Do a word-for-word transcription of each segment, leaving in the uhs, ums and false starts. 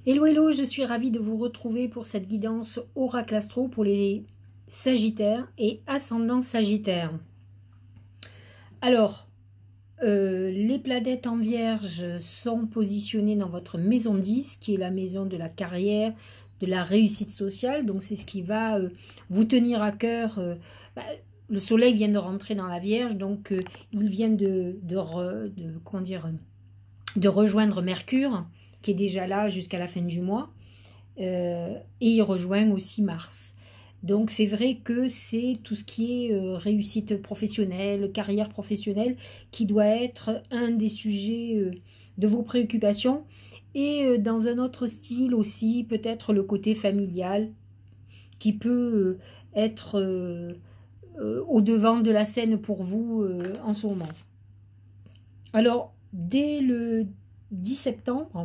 Hello, hello, je suis ravie de vous retrouver pour cette guidance Oracle Astro pour les Sagittaires et Ascendant Sagittaire. Alors, euh, les planètes en Vierge sont positionnées dans votre maison dix, qui est la maison de la carrière, de la réussite sociale. Donc, c'est ce qui va euh, vous tenir à cœur. Euh, bah, le Soleil vient de rentrer dans la Vierge, donc euh, il vient de, de, re, de, comment dire, de rejoindre Mercure, qui est déjà là jusqu'à la fin du mois. Euh, et il rejoint aussi Mars. Donc c'est vrai que c'est tout ce qui est euh, réussite professionnelle, carrière professionnelle, qui doit être un des sujets euh, de vos préoccupations. Et euh, dans un autre style aussi, peut-être le côté familial, qui peut euh, être euh, euh, au devant de la scène pour vous euh, en ce moment. Alors, dès le dix septembre,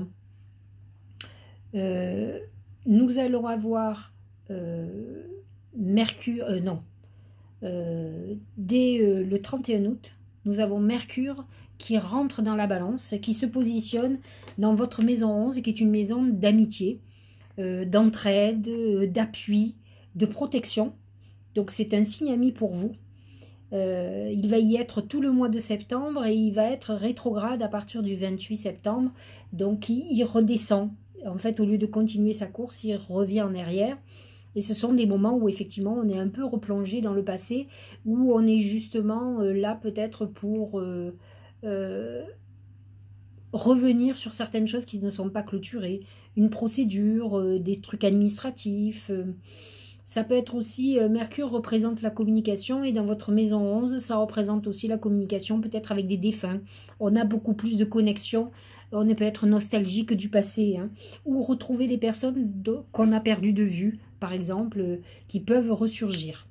euh, nous allons avoir euh, Mercure, euh, non, euh, dès euh, le trente et un août, nous avons Mercure qui rentre dans la balance, qui se positionne dans votre maison onze, qui est une maison d'amitié, euh, d'entraide, euh, d'appui, de protection. Donc c'est un signe ami pour vous. Euh, il va y être tout le mois de septembre et il va être rétrograde à partir du vingt-huit septembre. Donc il, il redescend. En fait, au lieu de continuer sa course, il revient en arrière. Et ce sont des moments où effectivement on est un peu replongé dans le passé, où on est justement euh, là peut-être pour euh, euh, revenir sur certaines choses qui ne sont pas clôturées. Une procédure, euh, des trucs administratifs. Euh, ça peut être aussi, euh, Mercure représente la communication et dans votre maison onze, ça représente aussi la communication peut-être avec des défunts. On a beaucoup plus de connexions, on peut être nostalgique du passé, hein, ou retrouver des personnes de, qu'on a perdues de vue, par exemple, euh, qui peuvent ressurgir.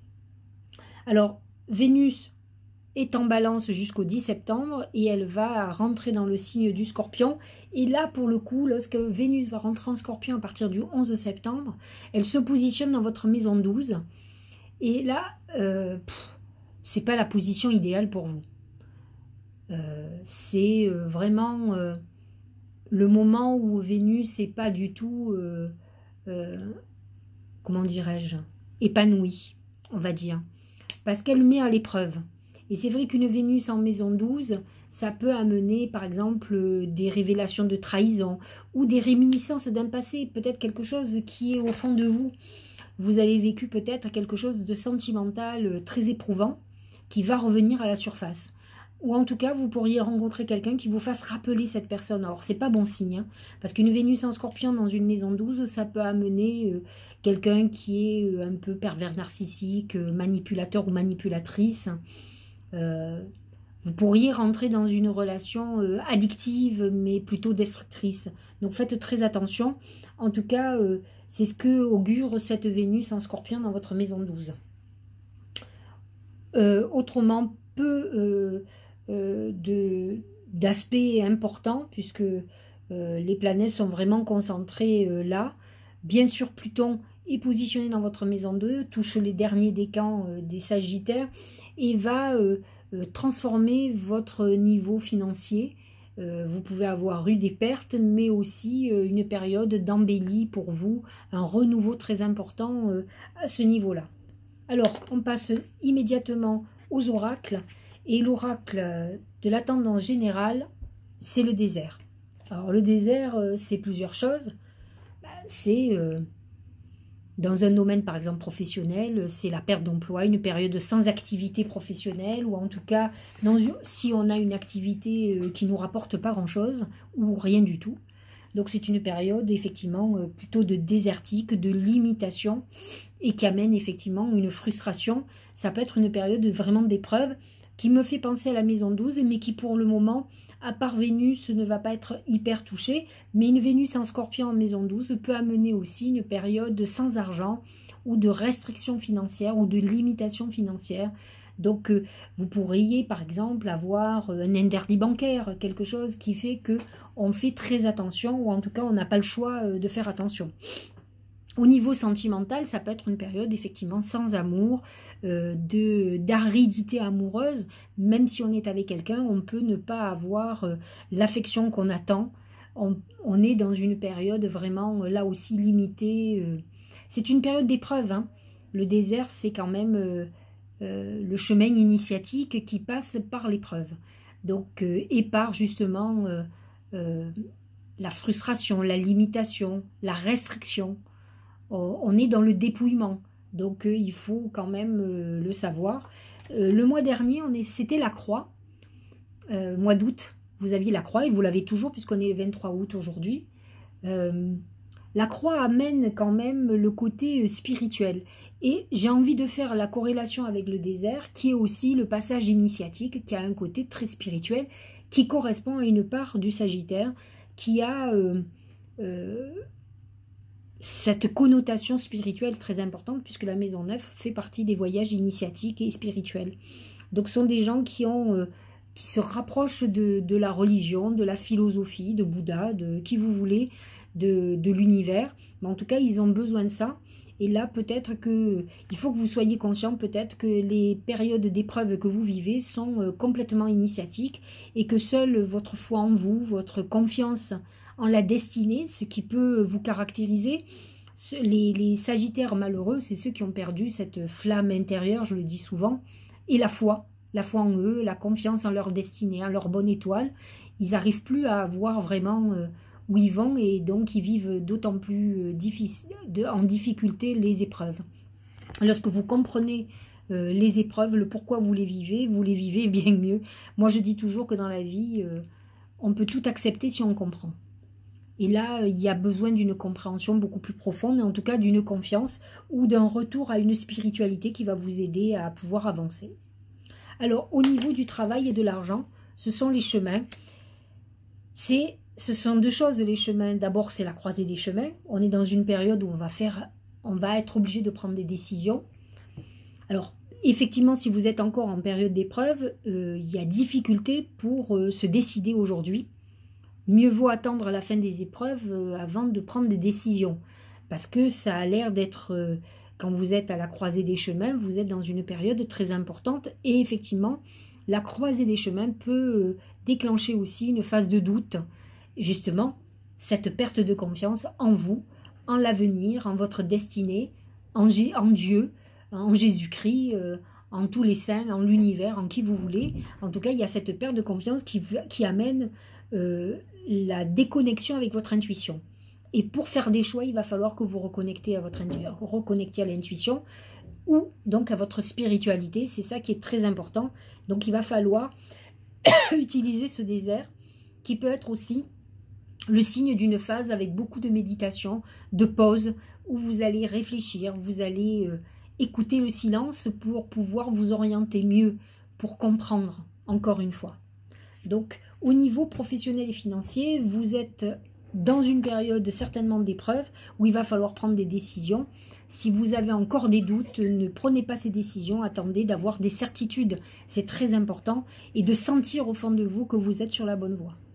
Alors, Vénus est en balance jusqu'au dix septembre et elle va rentrer dans le signe du Scorpion. Et là, pour le coup, lorsque Vénus va rentrer en Scorpion à partir du onze septembre, elle se positionne dans votre maison douze. Et là, euh, c'est pas la position idéale pour vous. Euh, c'est euh, vraiment euh, le moment où Vénus n'est pas du tout, euh, euh, comment dirais-je, épanouie, on va dire. Parce qu'elle met à l'épreuve. Et c'est vrai qu'une Vénus en maison douze, ça peut amener par exemple des révélations de trahison ou des réminiscences d'un passé, peut-être quelque chose qui est au fond de vous. Vous avez vécu peut-être quelque chose de sentimental très éprouvant qui va revenir à la surface. Ou en tout cas, vous pourriez rencontrer quelqu'un qui vous fasse rappeler cette personne. Alors, c'est pas bon signe, hein, parce qu'une Vénus en Scorpion dans une maison douze, ça peut amener euh, quelqu'un qui est euh, un peu pervers narcissique, euh, manipulateur ou manipulatrice. Euh, vous pourriez rentrer dans une relation euh, addictive, mais plutôt destructrice. Donc, faites très attention. En tout cas, euh, c'est ce que augure cette Vénus en Scorpion dans votre maison douze. Euh, autrement, peu... Euh, Euh, de d'aspects importants puisque euh, les planètes sont vraiment concentrées euh, là. Bien sûr, Pluton est positionné dans votre maison deux, touche les derniers décans euh, des Sagittaires et va euh, euh, transformer votre niveau financier. Euh, vous pouvez avoir eu des pertes, mais aussi euh, une période d'embellie pour vous, un renouveau très important euh, à ce niveau-là. Alors, on passe immédiatement aux oracles. Et l'oracle de la tendance générale, c'est le désert. Alors le désert, c'est plusieurs choses. C'est euh, dans un domaine par exemple professionnel, c'est la perte d'emploi, une période sans activité professionnelle, ou en tout cas dans une, si on a une activité euh, qui ne nous rapporte pas grand-chose, ou rien du tout. Donc c'est une période effectivement euh, plutôt de désertique, de limitation, et qui amène effectivement une frustration. Ça peut être une période vraiment d'épreuve, qui me fait penser à la maison douze, mais qui pour le moment, à part Vénus, ne va pas être hyper touchée. Mais une Vénus en Scorpion en maison douze peut amener aussi une période sans argent, ou de restrictions financières, ou de limitations financières. Donc euh, vous pourriez par exemple avoir un interdit bancaire, quelque chose qui fait qu'on fait très attention, ou en tout cas on n'a pas le choix de faire attention. Au niveau sentimental, ça peut être une période effectivement sans amour, euh, de d'aridité amoureuse. Même si on est avec quelqu'un, on peut ne pas avoir euh, l'affection qu'on attend. on, on est dans une période vraiment, là aussi, limitée. Euh, c'est une période d'épreuve, hein. Le désert, c'est quand même euh, euh, le chemin initiatique qui passe par l'épreuve. Donc, euh, et par justement euh, euh, la frustration, la limitation, la restriction. On, on est dans le dépouillement. Donc, euh, il faut quand même euh, le savoir. Euh, le mois dernier, c'était la croix. Euh, mois d'août, vous aviez la croix et vous l'avez toujours puisqu'on est le vingt-trois août aujourd'hui. Euh, la croix amène quand même le côté spirituel. Et j'ai envie de faire la corrélation avec le désert, qui est aussi le passage initiatique, qui a un côté très spirituel, qui correspond à une part du Sagittaire, qui a euh, euh, cette connotation spirituelle très importante, puisque la maison neuf fait partie des voyages initiatiques et spirituels. Donc ce sont des gens qui ont... Euh, qui se rapprochent de, de la religion, de la philosophie, de Bouddha, de qui vous voulez, de, de l'univers. Mais en tout cas, ils ont besoin de ça. Et là, peut-être que il faut que vous soyez conscient, peut-être que les périodes d'épreuve que vous vivez sont complètement initiatiques et que seule votre foi en vous, votre confiance en la destinée, ce qui peut vous caractériser. Les, les Sagittaires malheureux, c'est ceux qui ont perdu cette flamme intérieure, je le dis souvent, et la foi. La foi en eux, la confiance en leur destinée, en leur bonne étoile. Ils n'arrivent plus à voir vraiment euh, où ils vont et donc ils vivent d'autant plus euh, difficile, de, en difficulté les épreuves. Lorsque vous comprenez euh, les épreuves, le pourquoi vous les vivez, vous les vivez bien mieux. Moi je dis toujours que dans la vie, euh, on peut tout accepter si on comprend. Et là, il y a besoin d'une compréhension beaucoup plus profonde, en tout cas d'une confiance ou d'un retour à une spiritualité qui va vous aider à pouvoir avancer. Alors, au niveau du travail et de l'argent, ce sont les chemins. C'est, ce sont deux choses, les chemins. D'abord, c'est la croisée des chemins. On est dans une période où on va, faire, on va être obligé de prendre des décisions. Alors, effectivement, si vous êtes encore en période d'épreuve, euh, il y a difficulté pour euh, se décider aujourd'hui. Mieux vaut attendre la fin des épreuves euh, avant de prendre des décisions. Parce que ça a l'air d'être... Euh, Quand vous êtes à la croisée des chemins, vous êtes dans une période très importante et effectivement, la croisée des chemins peut déclencher aussi une phase de doute. Justement, cette perte de confiance en vous, en l'avenir, en votre destinée, en, en Dieu, en Jésus-Christ, euh, en tous les saints, en l'univers, en qui vous voulez. En tout cas, il y a cette perte de confiance qui, qui amène euh, la déconnexion avec votre intuition. Et pour faire des choix, il va falloir que vous reconnectez à votre reconnectiez à l'intuition ou donc à votre spiritualité. C'est ça qui est très important. Donc il va falloir utiliser ce désert qui peut être aussi le signe d'une phase avec beaucoup de méditation, de pause, où vous allez réfléchir, vous allez euh, écouter le silence pour pouvoir vous orienter mieux, pour comprendre, encore une fois. Donc au niveau professionnel et financier, vous êtes... dans une période certainement d'épreuve où il va falloir prendre des décisions. Si vous avez encore des doutes, ne prenez pas ces décisions, attendez d'avoir des certitudes, c'est très important, et de sentir au fond de vous que vous êtes sur la bonne voie.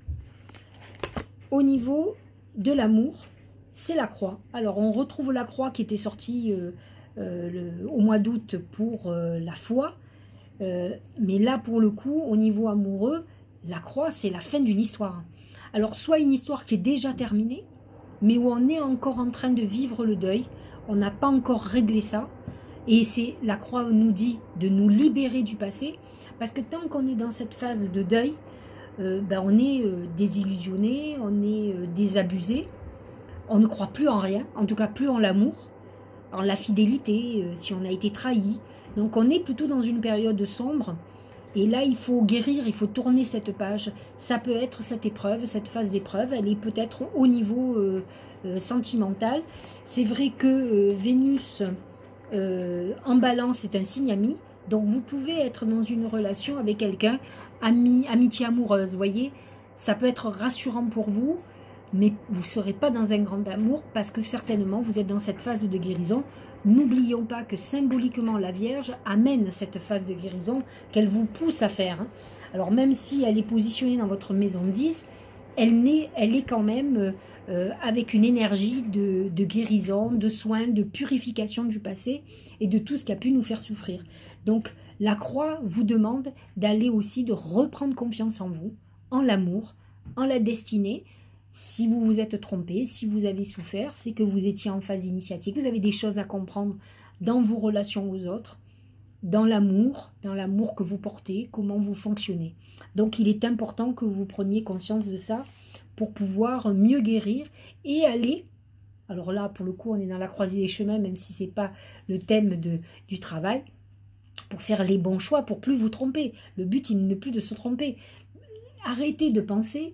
Au niveau de l'amour, c'est la croix. Alors on retrouve la croix qui était sortie euh, euh, le, au mois d'août pour euh, la foi, euh, mais là pour le coup, au niveau amoureux, la croix c'est la fin d'une histoire. Alors, soit une histoire qui est déjà terminée, mais où on est encore en train de vivre le deuil, on n'a pas encore réglé ça, et c'est la croix nous dit de nous libérer du passé, parce que tant qu'on est dans cette phase de deuil, euh, ben on est euh, désillusionné, on est euh, désabusé, on ne croit plus en rien, en tout cas plus en l'amour, en la fidélité, euh, si on a été trahi. Donc on est plutôt dans une période sombre. Et là, il faut guérir, il faut tourner cette page. Ça peut être cette épreuve, cette phase d'épreuve. Elle est peut-être au niveau euh, euh, sentimental. C'est vrai que euh, Vénus euh, en balance est un signe ami. Donc, vous pouvez être dans une relation avec quelqu'un, ami, amitié amoureuse, vous voyez. Ça peut être rassurant pour vous, mais vous ne serez pas dans un grand amour parce que certainement, vous êtes dans cette phase de guérison. N'oublions pas que symboliquement la Vierge amène cette phase de guérison qu'elle vous pousse à faire. Alors même si elle est positionnée dans votre maison dix, elle est, elle est quand même euh, avec une énergie de, de guérison, de soins, de purification du passé et de tout ce qui a pu nous faire souffrir. Donc la croix vous demande d'aller aussi de reprendre confiance en vous, en l'amour, en la destinée. Si vous vous êtes trompé, si vous avez souffert, c'est que vous étiez en phase initiatique. Vous avez des choses à comprendre dans vos relations aux autres, dans l'amour, dans l'amour que vous portez, comment vous fonctionnez. Donc il est important que vous preniez conscience de ça pour pouvoir mieux guérir et aller, alors là pour le coup on est dans la croisée des chemins, même si ce n'est pas le thème de, du travail, pour faire les bons choix, pour plus vous tromper. Le but il n'est plus de se tromper. Arrêtez de penser,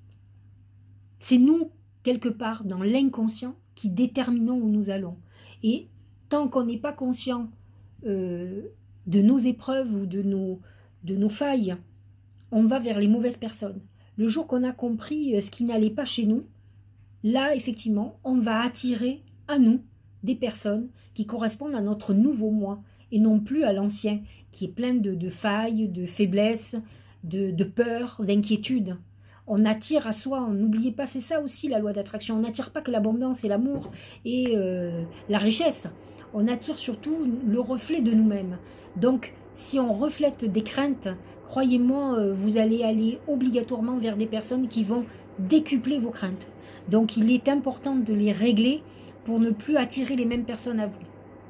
c'est nous quelque part dans l'inconscient qui déterminons où nous allons. Et tant qu'on n'est pas conscient euh, de nos épreuves ou de nos, de nos failles, on va vers les mauvaises personnes. Le jour qu'on a compris ce qui n'allait pas chez nous, là, effectivement, on va attirer à nous des personnes qui correspondent à notre nouveau moi et non plus à l'ancien, qui est plein de, de failles, de faiblesses, de, de peur, d'inquiétude. On attire à soi, n'oubliez pas, c'est ça aussi la loi d'attraction, on n'attire pas que l'abondance et l'amour et euh, la richesse, on attire surtout le reflet de nous-mêmes. Donc, si on reflète des craintes, croyez-moi, vous allez aller obligatoirement vers des personnes qui vont décupler vos craintes. Donc, il est important de les régler pour ne plus attirer les mêmes personnes à vous.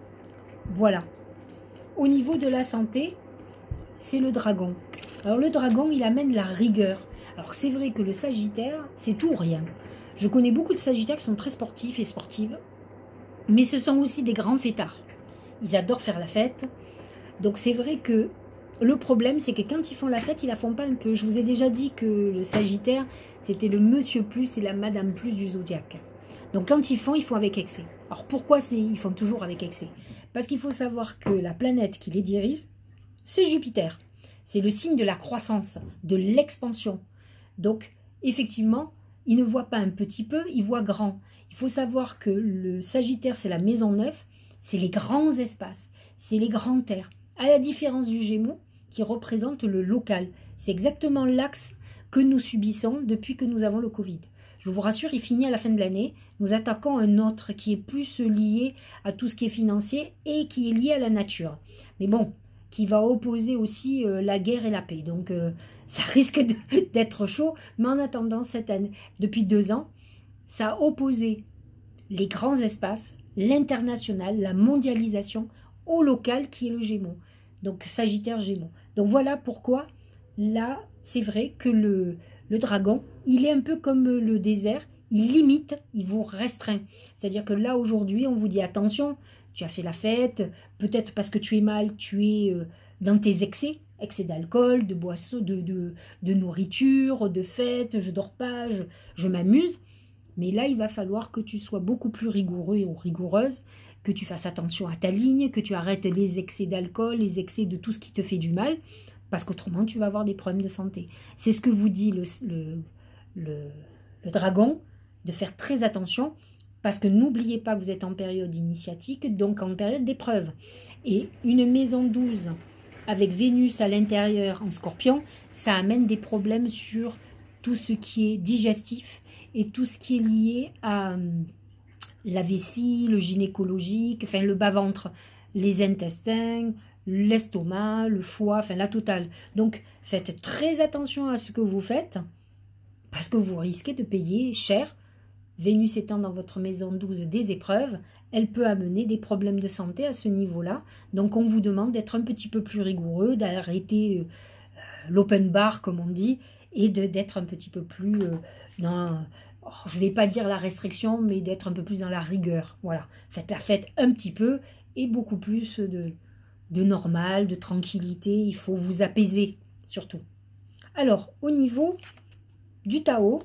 Voilà. Au niveau de la santé, c'est le dragon. Alors, le dragon, il amène la rigueur. Alors, c'est vrai que le Sagittaire, c'est tout ou rien. Je connais beaucoup de Sagittaires qui sont très sportifs et sportives, mais ce sont aussi des grands fêtards. Ils adorent faire la fête. Donc, c'est vrai que le problème, c'est que quand ils font la fête, ils la font pas un peu. Je vous ai déjà dit que le Sagittaire, c'était le monsieur plus et la madame plus du zodiaque. Donc, quand ils font, ils font avec excès. Alors, pourquoi ils font toujours avec excès? Parce qu'il faut savoir que la planète qui les dirige, c'est Jupiter. C'est le signe de la croissance, de l'expansion. Donc, effectivement, il ne voit pas un petit peu, il voit grand. Il faut savoir que le Sagittaire, c'est la maison neuve, c'est les grands espaces, c'est les grands terres. À la différence du Gémeaux, qui représente le local. C'est exactement l'axe que nous subissons depuis que nous avons le Covid. Je vous rassure, il finit à la fin de l'année. Nous attaquons un autre qui est plus lié à tout ce qui est financier et qui est lié à la nature. Mais bon, qui va opposer aussi euh, la guerre et la paix. Donc, euh, ça risque d'être chaud. Mais en attendant, cette année, depuis deux ans, ça a opposé les grands espaces, l'international, la mondialisation, au local qui est le Gémeaux. Donc, Sagittaire, Gémeaux. Donc, voilà pourquoi, là, c'est vrai que le, le dragon, il est un peu comme le désert. Il limite, il vous restreint. C'est-à-dire que là, aujourd'hui, on vous dit attention, tu as fait la fête, peut-être parce que tu es mal, tu es euh, dans tes excès, excès d'alcool, de boissons, de, de, de nourriture, de fête, je dors pas, je, je m'amuse. Mais là, il va falloir que tu sois beaucoup plus rigoureux ou rigoureuse, que tu fasses attention à ta ligne, que tu arrêtes les excès d'alcool, les excès de tout ce qui te fait du mal, parce qu'autrement, tu vas avoir des problèmes de santé. C'est ce que vous dit le, le, le, le dragon, de faire très attention, parce que n'oubliez pas que vous êtes en période initiatique, donc en période d'épreuve. Et une maison douze avec Vénus à l'intérieur en Scorpion, ça amène des problèmes sur tout ce qui est digestif et tout ce qui est lié à la vessie, le gynécologique, enfin le bas-ventre, les intestins, l'estomac, le foie, enfin la totale. Donc faites très attention à ce que vous faites, parce que vous risquez de payer cher. Vénus étant dans votre maison douze des épreuves, elle peut amener des problèmes de santé à ce niveau-là. Donc on vous demande d'être un petit peu plus rigoureux, d'arrêter euh, l'open bar comme on dit, et d'être un petit peu plus euh, dans, oh, je ne vais pas dire la restriction, mais d'être un peu plus dans la rigueur. Voilà, faites la fête un petit peu et beaucoup plus de, de normal, de tranquillité. Il faut vous apaiser surtout. Alors, au niveau du Tao,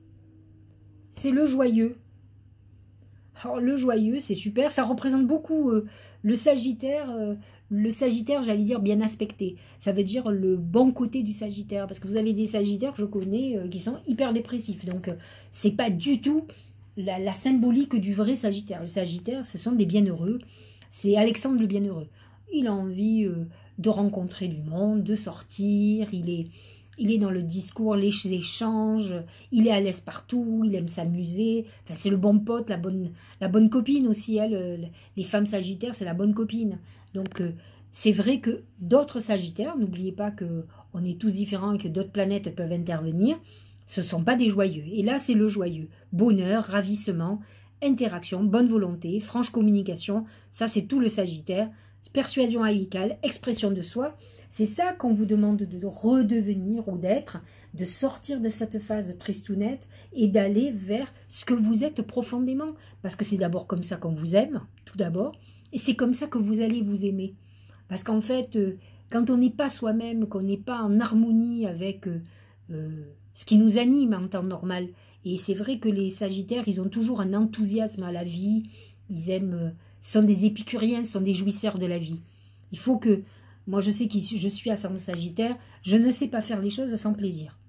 c'est le joyeux. Alors, le joyeux, c'est super. Ça représente beaucoup euh, le Sagittaire. Euh, le Sagittaire, j'allais dire, bien aspecté. Ça veut dire le bon côté du Sagittaire. Parce que vous avez des Sagittaires que je connais euh, qui sont hyper dépressifs. Donc, euh, c'est pas du tout la, la symbolique du vrai Sagittaire. Le Sagittaire, ce sont des bienheureux. C'est Alexandre le bienheureux. Il a envie euh, de rencontrer du monde, de sortir. Il est... Il est dans le discours, les échanges, il est à l'aise partout, il aime s'amuser. Enfin, c'est le bon pote, la bonne, la bonne copine aussi. Elle, les femmes sagittaires, c'est la bonne copine. Donc, euh, c'est vrai que d'autres sagittaires, n'oubliez pas qu'on est tous différents et que d'autres planètes peuvent intervenir. Ce ne sont pas des joyeux. Et là, c'est le joyeux. Bonheur, ravissement, interaction, bonne volonté, franche communication. Ça, c'est tout le Sagittaire. Persuasion amicale, expression de soi. C'est ça qu'on vous demande de redevenir ou d'être, de sortir de cette phase tristounette et d'aller vers ce que vous êtes profondément. Parce que c'est d'abord comme ça qu'on vous aime, tout d'abord. Et c'est comme ça que vous allez vous aimer. Parce qu'en fait, euh, quand on n'est pas soi-même, qu'on n'est pas en harmonie avec euh, euh, ce qui nous anime en temps normal, et c'est vrai que les Sagittaires, ils ont toujours un enthousiasme à la vie, ils aiment, euh, sont des épicuriens, sont des jouisseurs de la vie. Il faut que, moi je sais que je suis ascendant Sagittaire, je ne sais pas faire les choses sans plaisir.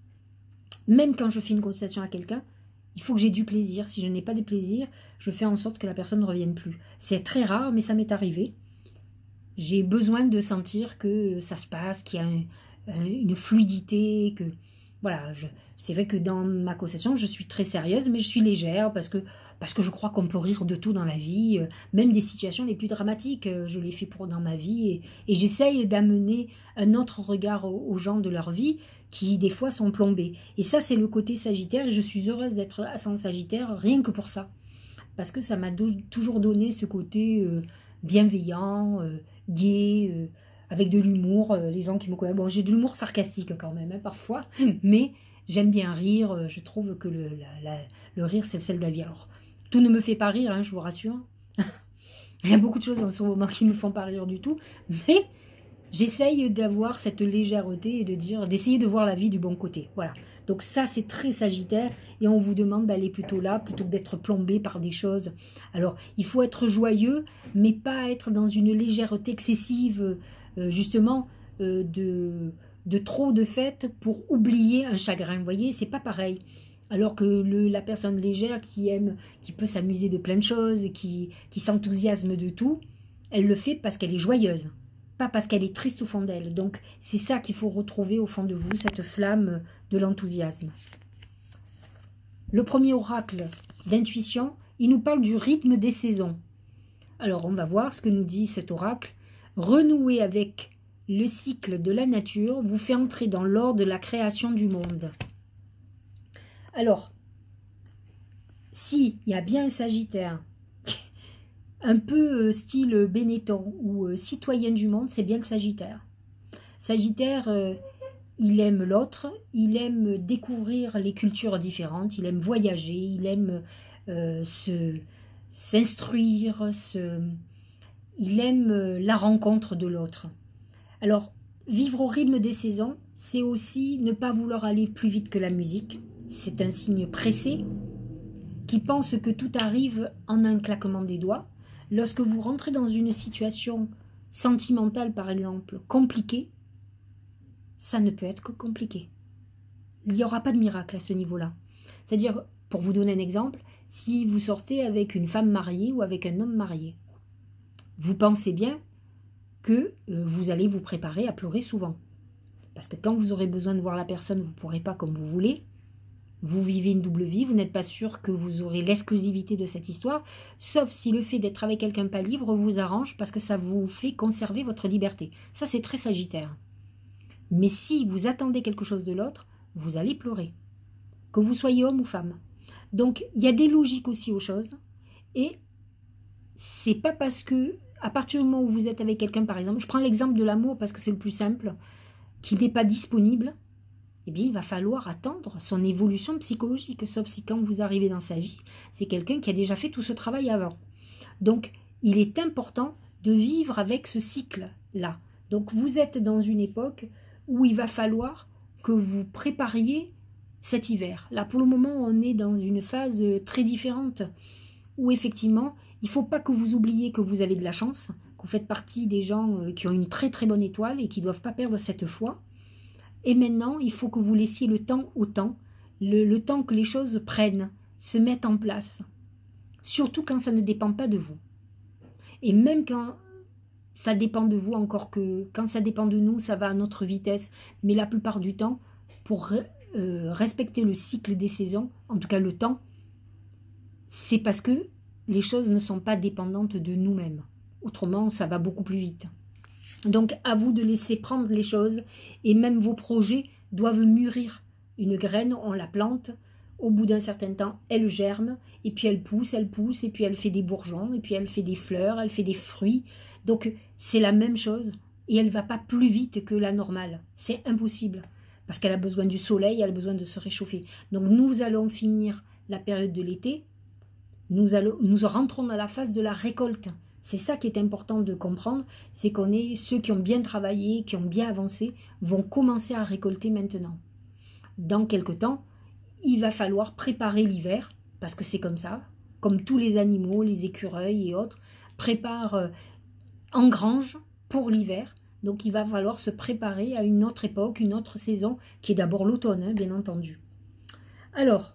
Même quand je fais une conversation à quelqu'un, il faut que j'ai du plaisir. Si je n'ai pas de plaisir, je fais en sorte que la personne ne revienne plus. C'est très rare, mais ça m'est arrivé. J'ai besoin de sentir que ça se passe, qu'il y a un, un, une fluidité, que voilà. C'est vrai que dans ma conversation, je suis très sérieuse, mais je suis légère parce que parce que je crois qu'on peut rire de tout dans la vie, même des situations les plus dramatiques. Je l'ai fait pour dans ma vie et, et j'essaye d'amener un autre regard aux, aux gens de leur vie qui des fois sont plombés. Et ça, c'est le côté Sagittaire et je suis heureuse d'être ascendant Sagittaire rien que pour ça, parce que ça m'a toujours donné ce côté euh, bienveillant, euh, gai, euh, avec de l'humour. Euh, les gens qui me connaissent, bon, j'ai de l'humour sarcastique quand même, hein, parfois, mais j'aime bien rire. Je trouve que le, la, la, le rire, c'est le sel de la vie. Alors, tout ne me fait pas rire, hein, je vous rassure. Il y a beaucoup de choses dans ce moment qui ne me font pas rire du tout, mais j'essaye d'avoir cette légèreté et de dire, d'essayer de voir la vie du bon côté. Voilà. Donc ça, c'est très Sagittaire et on vous demande d'aller plutôt là, plutôt que d'être plombé par des choses. Alors, il faut être joyeux, mais pas être dans une légèreté excessive, euh, justement, euh, de, de trop de fêtes pour oublier un chagrin. Vous voyez, c'est pas pareil. Alors que le, la personne légère qui aime, qui peut s'amuser de plein de choses, qui, qui s'enthousiasme de tout, elle le fait parce qu'elle est joyeuse, pas parce qu'elle est triste au fond d'elle. Donc c'est ça qu'il faut retrouver au fond de vous, cette flamme de l'enthousiasme. Le premier oracle d'intuition, il nous parle du rythme des saisons. Alors on va voir ce que nous dit cet oracle. Renouer avec le cycle de la nature vous fait entrer dans l'ordre de la création du monde. Alors, s'il y a bien un Sagittaire, un peu style Benetton ou euh, citoyen du monde, c'est bien le Sagittaire. Sagittaire, euh, il aime l'autre, il aime découvrir les cultures différentes, il aime voyager, il aime euh, se, s'instruire, se, il aime euh, la rencontre de l'autre. Alors, vivre au rythme des saisons, c'est aussi ne pas vouloir aller plus vite que la musique. C'est un signe pressé qui pense que tout arrive en un claquement des doigts. Lorsque vous rentrez dans une situation sentimentale, par exemple, compliquée, ça ne peut être que compliqué. Il n'y aura pas de miracle à ce niveau-là. C'est-à-dire, pour vous donner un exemple, si vous sortez avec une femme mariée ou avec un homme marié, vous pensez bien que euh, vous allez vous préparer à pleurer souvent. Parce que quand vous aurez besoin de voir la personne, vous ne pourrez pas comme vous voulez. Vous vivez une double vie, vous n'êtes pas sûr que vous aurez l'exclusivité de cette histoire, sauf si le fait d'être avec quelqu'un pas libre vous arrange parce que ça vous fait conserver votre liberté. Ça, c'est très Sagittaire. Mais si vous attendez quelque chose de l'autre, vous allez pleurer, que vous soyez homme ou femme. Donc, il y a des logiques aussi aux choses, et c'est pas parce que, à partir du moment où vous êtes avec quelqu'un, par exemple, je prends l'exemple de l'amour parce que c'est le plus simple, qui n'est pas disponible, eh bien, il va falloir attendre son évolution psychologique, sauf si quand vous arrivez dans sa vie, c'est quelqu'un qui a déjà fait tout ce travail avant. Donc, il est important de vivre avec ce cycle-là. Donc, vous êtes dans une époque où il va falloir que vous prépariez cet hiver. Là, pour le moment, on est dans une phase très différente, où effectivement, il ne faut pas que vous oubliez que vous avez de la chance, que vous faites partie des gens qui ont une très très bonne étoile et qui ne doivent pas perdre cette foi. Et maintenant, il faut que vous laissiez le temps au temps, le, le temps que les choses prennent, se mettent en place. Surtout quand ça ne dépend pas de vous. Et même quand ça dépend de vous, encore que quand ça dépend de nous, ça va à notre vitesse. Mais la plupart du temps, pour euh, respecter le cycle des saisons, en tout cas le temps, c'est parce que les choses ne sont pas dépendantes de nous-mêmes. Autrement, ça va beaucoup plus vite. Donc, à vous de laisser prendre les choses, et même vos projets doivent mûrir Une graine, on la plante, au bout d'un certain temps, elle germe, et puis elle pousse, elle pousse, et puis elle fait des bourgeons, et puis elle fait des fleurs, elle fait des fruits. Donc c'est la même chose, et elle ne va pas plus vite que la normale. C'est impossible, parce qu'elle a besoin du soleil, elle a besoin de se réchauffer. Donc nous allons finir la période de l'été, nous, allons, nous rentrons dans la phase de la récolte. C'est ça qui est important de comprendre, c'est qu'on est, ceux qui ont bien travaillé, qui ont bien avancé, vont commencer à récolter maintenant. Dans quelque temps, il va falloir préparer l'hiver, parce que c'est comme ça, comme tous les animaux, les écureuils et autres, préparent, euh, engrangent pour l'hiver. Donc il va falloir se préparer à une autre époque, une autre saison, qui est d'abord l'automne, hein, bien entendu. Alors,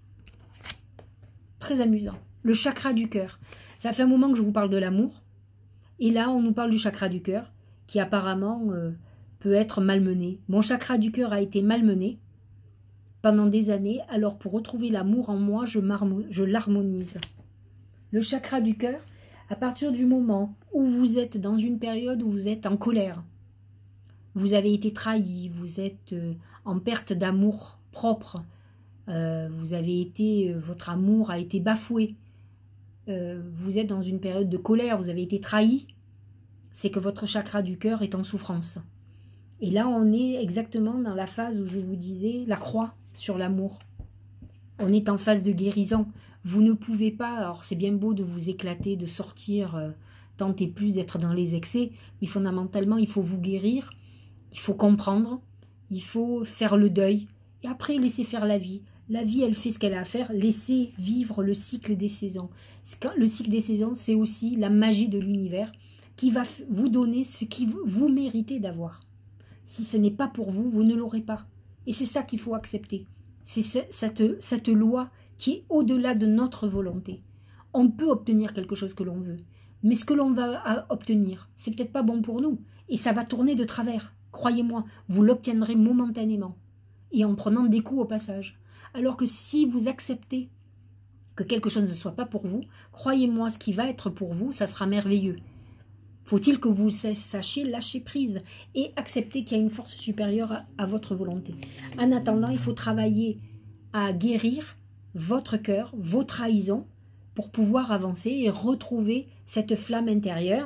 très amusant, le chakra du cœur. Ça fait un moment que je vous parle de l'amour, et là on nous parle du chakra du cœur, qui apparemment euh, peut être malmené. Mon chakra du cœur a été malmené pendant des années, alors pour retrouver l'amour en moi, je, je l'harmonise. Le chakra du cœur, à partir du moment où vous êtes dans une période où vous êtes en colère, vous avez été trahi, vous êtes euh, en perte d'amour propre, euh, vous avez été, euh, votre amour a été bafoué, euh, vous êtes dans une période de colère, vous avez été trahi, c'est que votre chakra du cœur est en souffrance. Et là, on est exactement dans la phase où je vous disais, la croix sur l'amour. On est en phase de guérison. Vous ne pouvez pas, alors c'est bien beau de vous éclater, de sortir, euh, tant et plus d'être dans les excès, mais fondamentalement, il faut vous guérir, il faut comprendre, il faut faire le deuil, et après laisser faire la vie. La vie, elle fait ce qu'elle a à faire, laisser vivre le cycle des saisons. Le cycle des saisons, c'est aussi la magie de l'univers qui va vous donner ce que vous méritez d'avoir. Si ce n'est pas pour vous, vous ne l'aurez pas. Et c'est ça qu'il faut accepter. C'est cette, cette loi qui est au-delà de notre volonté. On peut obtenir quelque chose que l'on veut, mais ce que l'on va obtenir, c'est peut-être pas bon pour nous, et ça va tourner de travers. Croyez-moi, vous l'obtiendrez momentanément, et en prenant des coups au passage. Alors que si vous acceptez que quelque chose ne soit pas pour vous, croyez-moi, ce qui va être pour vous, ça sera merveilleux. Faut-il que vous sachiez lâcher prise et accepter qu'il y a une force supérieure à, à votre volonté. En attendant, il faut travailler à guérir votre cœur, vos trahisons, pour pouvoir avancer et retrouver cette flamme intérieure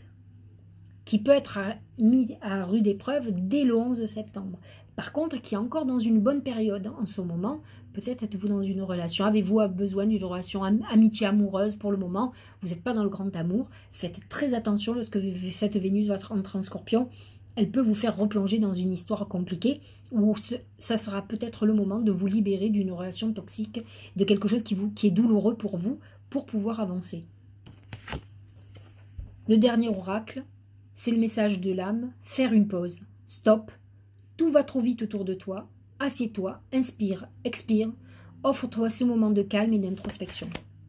qui peut être mise à rude épreuve dès le onze septembre. Par contre, qui est encore dans une bonne période en ce moment. Peut-être êtes-vous dans une relation, avez-vous besoin d'une relation am amitié amoureuse pour le moment, vous n'êtes pas dans le grand amour. Faites très attention lorsque cette Vénus va entrer en Scorpion, elle peut vous faire replonger dans une histoire compliquée où ce, ça sera peut-être le moment de vous libérer d'une relation toxique, de quelque chose qui, vous, qui est douloureux pour vous, pour pouvoir avancer. Le dernier oracle, c'est le message de l'âme, faire une pause, stop, tout va trop vite autour de toi, assieds-toi, inspire, expire, offre-toi ce moment de calme et d'introspection.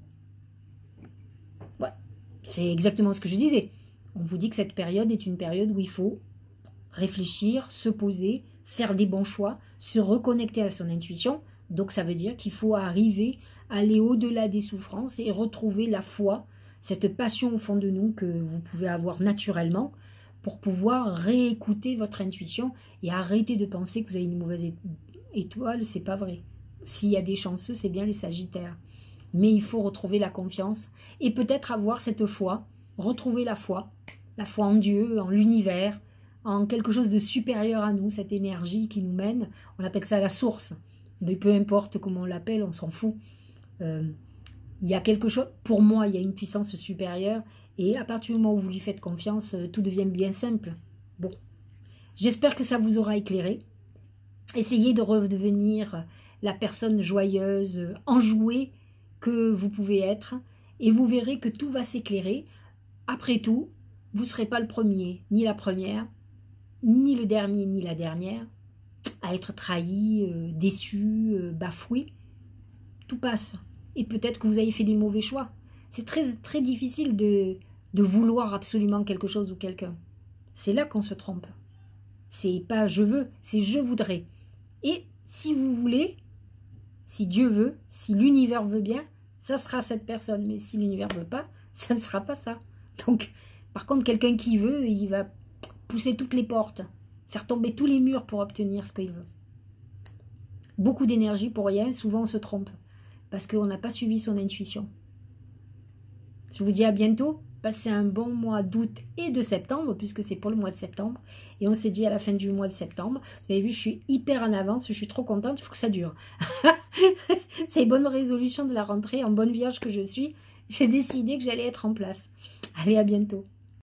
Ouais, c'est exactement ce que je disais. On vous dit que cette période est une période où il faut réfléchir, se poser, faire des bons choix, se reconnecter à son intuition. Donc ça veut dire qu'il faut arriver à aller au-delà des souffrances et retrouver la foi, cette passion au fond de nous que vous pouvez avoir naturellement, pour pouvoir réécouter votre intuition et arrêter de penser que vous avez une mauvaise étoile, c'est pas vrai. S'il y a des chanceux, c'est bien les Sagittaires. Mais il faut retrouver la confiance et peut-être avoir cette foi, retrouver la foi, la foi en Dieu, en l'univers, en quelque chose de supérieur à nous, cette énergie qui nous mène. On appelle ça la source, mais peu importe comment on l'appelle, on s'en fout. Euh, il y a quelque chose, pour moi, il y a une puissance supérieure. Et à partir du moment où vous lui faites confiance, tout devient bien simple. Bon, j'espère que ça vous aura éclairé. Essayez de redevenir la personne joyeuse, enjouée que vous pouvez être. Et vous verrez que tout va s'éclairer. Après tout, vous ne serez pas le premier, ni la première, ni le dernier, ni la dernière, à être trahi, euh, déçu, euh, bafoué. Tout passe. Et peut-être que vous avez fait des mauvais choix. C'est très, très difficile de, de vouloir absolument quelque chose ou quelqu'un. C'est là qu'on se trompe. C'est pas je veux, c'est je voudrais. Et si vous voulez, si Dieu veut, si l'univers veut bien, ça sera cette personne. Mais si l'univers ne veut pas, ça ne sera pas ça. Donc, par contre, quelqu'un qui veut, il va pousser toutes les portes, faire tomber tous les murs pour obtenir ce qu'il veut. beaucoup d'énergie pour rien, souvent on se trompe, parce qu'on n'a pas suivi son intuition. Je vous dis à bientôt, passez un bon mois d'août et de septembre, puisque c'est pour le mois de septembre, et on se dit à la fin du mois de septembre. Vous avez vu, je suis hyper en avance, je suis trop contente, il faut que ça dure. C'est une bonne résolution de la rentrée, en bonne vierge que je suis, j'ai décidé que j'allais être en place. Allez, à bientôt.